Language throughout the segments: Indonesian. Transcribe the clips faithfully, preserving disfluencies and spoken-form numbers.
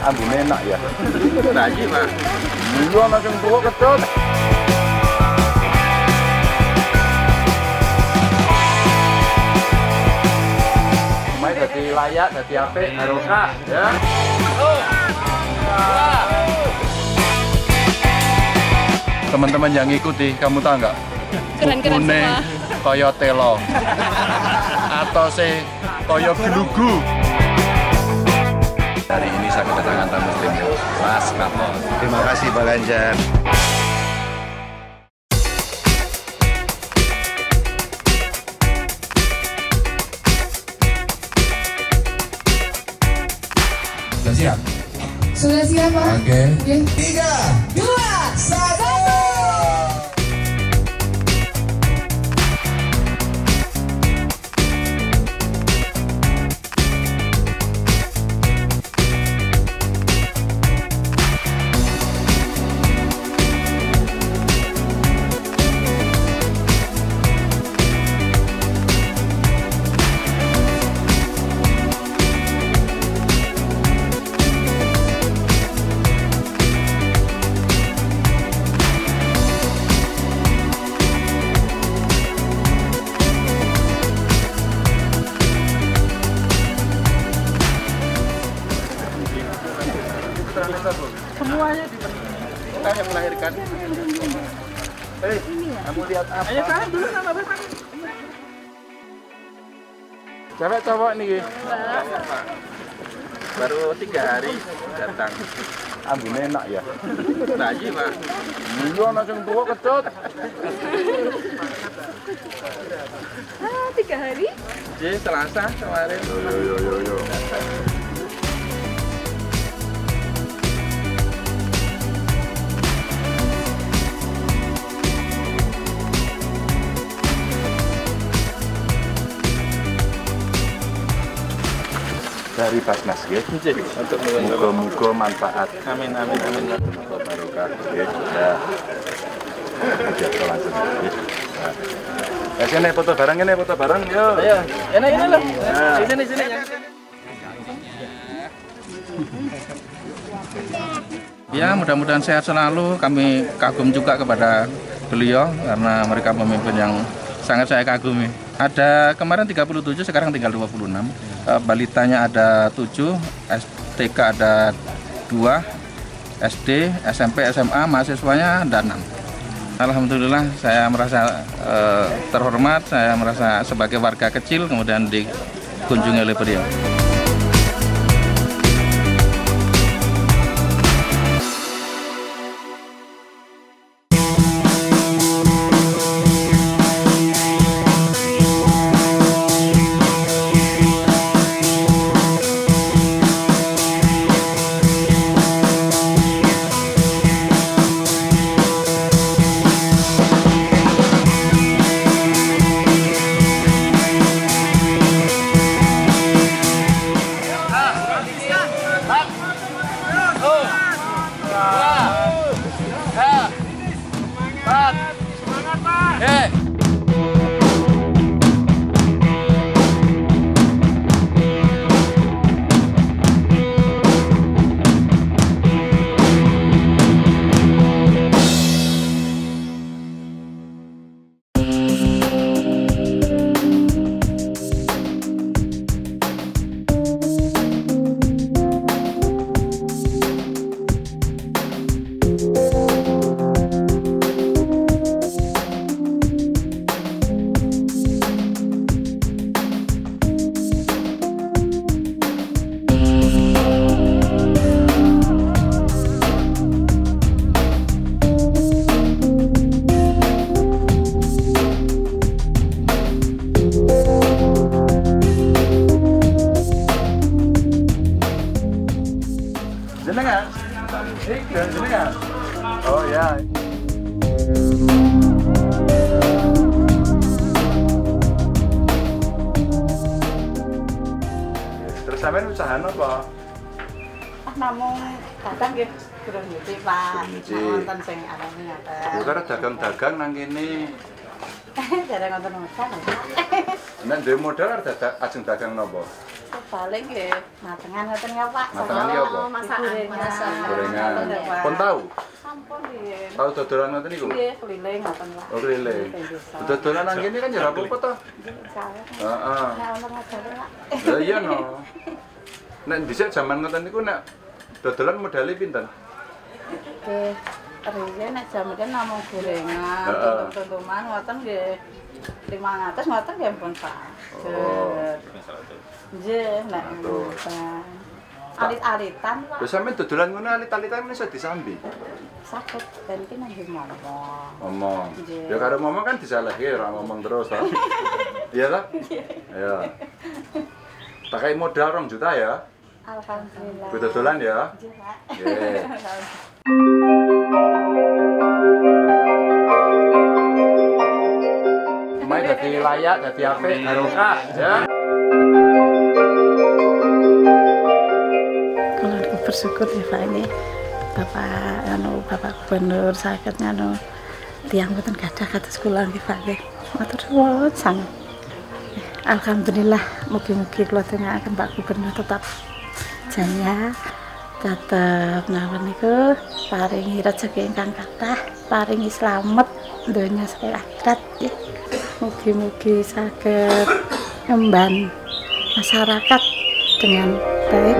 ambune enak ya. Lagi, Pak. Iya ana sing tuwa ketut. Mai dadi layak, dadi apik, barokah ya. Teman-teman yang ikuti, kamu tahu nggak? Keren-keren semua. Koyo telo atau se koyo gelugu. Hari ini saya kedatangan tamu istimewa, Mas Katon. Terima kasih Pak Ganjar. Sudah siap? Sudah siap, Pak? Oke. Oke. Tiga, Dua, satu. semuanya kita yang melahirkan. Hei, kamu lihat apa? Ayo kan dulu nama Bapak. Cewek cowok nih? Baru tiga hari datang. Ambune enak ya. Lagi, Pak. Iya ana sing tuwa ketut. Ah, tiga hari? Jadi Selasa kemarin. Yo yo yo yo. Dari Basnas ya. Untuk Muga-muga manfaat. Amin amin amin. Muga barokah ya. Ya. Kita langsung ya. Ya sini foto bareng ini foto bareng yo. Ayo, ini ini loh. Di sini sini. Ya, mudah-mudahan sehat selalu. Kami kagum juga kepada beliau karena mereka pemimpin yang sangat saya kagumi. Ada kemarin tiga puluh tujuh, sekarang tinggal dua puluh enam. E, balitanya ada tujuh, S T K ada dua, S D, S M P, S M A, mahasiswanya ada enam. Alhamdulillah saya merasa e, terhormat, saya merasa sebagai warga kecil kemudian dikunjungi oleh beliau. Jenengan? Sik, jenengan. Oh ya. Terus sampean usaha apa? Ah namung dagang nggih, durung nyuci, Pak. Nyuci. Wonten sing alami ngaten. Ya karena dagang-dagang nang kene. Jarang wonten modal. Nek duwe modal arep dadak ajeng dagang napa? Balik nggih, matengan ngoten ya Pak. Matengan iki apa? Masakan, masakan. Gorengan. Pak. Pun tahu? Sampun nggih. Tahu dodolan ngoten niku? Nggih, keliling ngoten Pak. Oh, keliling. Dodolan nang kene kan ya ora apa-apa to. Heeh. Nek ono ngajari Pak. Lah iya no. Nek dhisik jaman ngoten niku nek dodolan modale pinten? Nggih, riyen nek jaman kan namung gorengan, Heeh. tuntung-tuntungan ngoten nggih. lima ratus ngoten nggih pun Pak. Oh. Nggih, nek ngoten. Alit-alitan Pak. Lho sampeyan dodolan ngono alit-alitan iso disambi. Sakit ben iki nang ngomong. Ngomong. Nggih. Ya karo ngomong kan disalahke ora ngomong terus to. Iya ta? Iya. Tak kai modal rong juta ya. Alhamdulillah. Kuwi dodolan ya. Nggih, Pak. Nggih. Main dadi layak, dadi apik, barokah ya. Kalau aku bersyukur ya Pak ini Bapak anu Bapak Gubernur saged anu tiang boten gadah kados kula nggih Pak nggih. Matur nuwun sanget. Alhamdulillah mugi-mugi kula dongaaken Pak Gubernur tetap jaya, tetap nawon niku paringi rezeki ingkang kathah, paringi slamet donya sampai akhirat nggih. Mugi-mugi saged ngemban masyarakat dengan baik.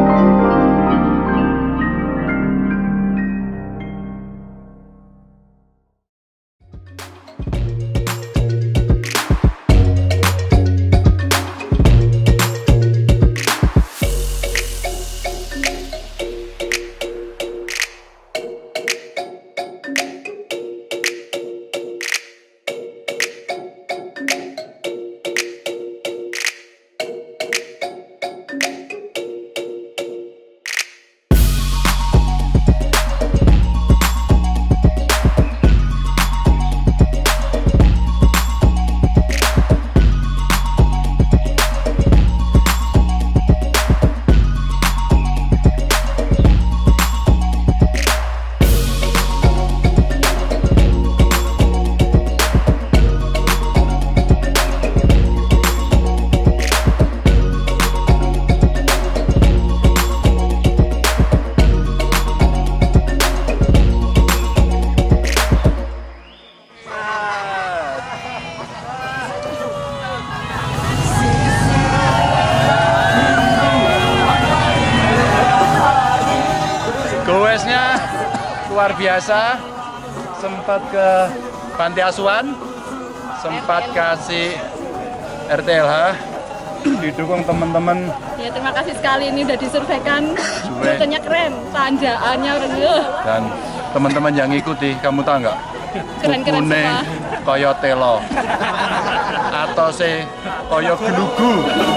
Goesnya luar biasa, sempat ke panti asuhan, sempat kasih R T L H, didukung teman-teman. Ya terima kasih sekali ini udah disurveikan. Fotonya keren, tanjaannya udah Dan teman-teman yang ngikuti, kamu tahu nggak? keren-keren Kukune semua. koyo telo atau se koyo gelugu.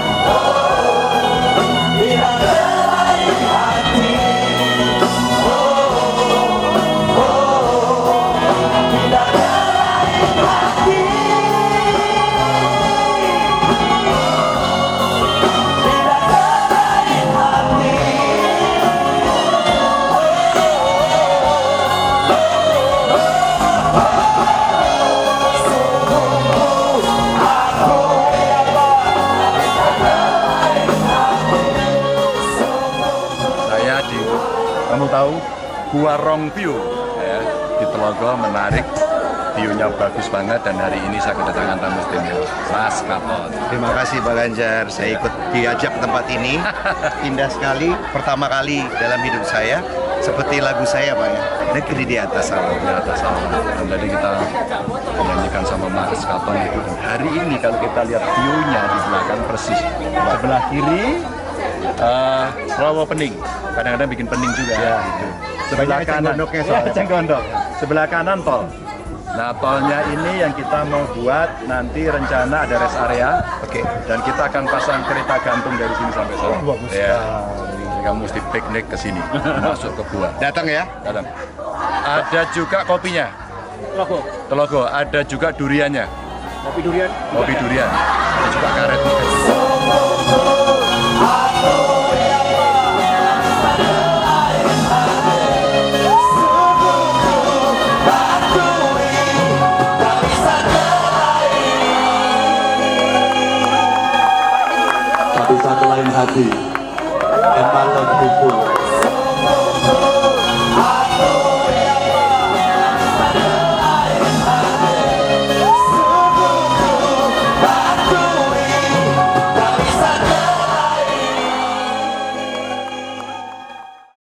Kamu tahu Gua Rongpyo ya, di Telogo menarik, view-nya bagus banget dan hari ini saya kedatangan tamu istimewa, Mas Katon. Terima kasih Pak Ganjar, saya ikut diajak ke tempat ini, indah sekali, pertama kali dalam hidup saya, seperti lagu saya Pak ya, negeri di atas awan. Di atas awan. Dan tadi kita menyanyikan sama Mas Katon itu. Dan hari ini kalau kita lihat view-nya di belakang persis, sebelah kiri uh, rawa pening. Kadang-kadang bikin pening juga ya, gitu. Sebelah kanan ya, cenggondok. Sebelah kanan tol. Nah, tolnya ini yang kita mau buat nanti rencana ada rest area. Oke. Dan kita akan pasang kereta gantung dari sini sampai sana. Oh, bagus ya. sekali. Jadi kamu mesti piknik ke sini, masuk ke gua. Datang ya. Datang. Ada juga kopinya. Telogo. Telogo. Ada juga duriannya. Kopi durian. Kopi durian. Ada juga karet. tak bisa ke lain hati. And I love people.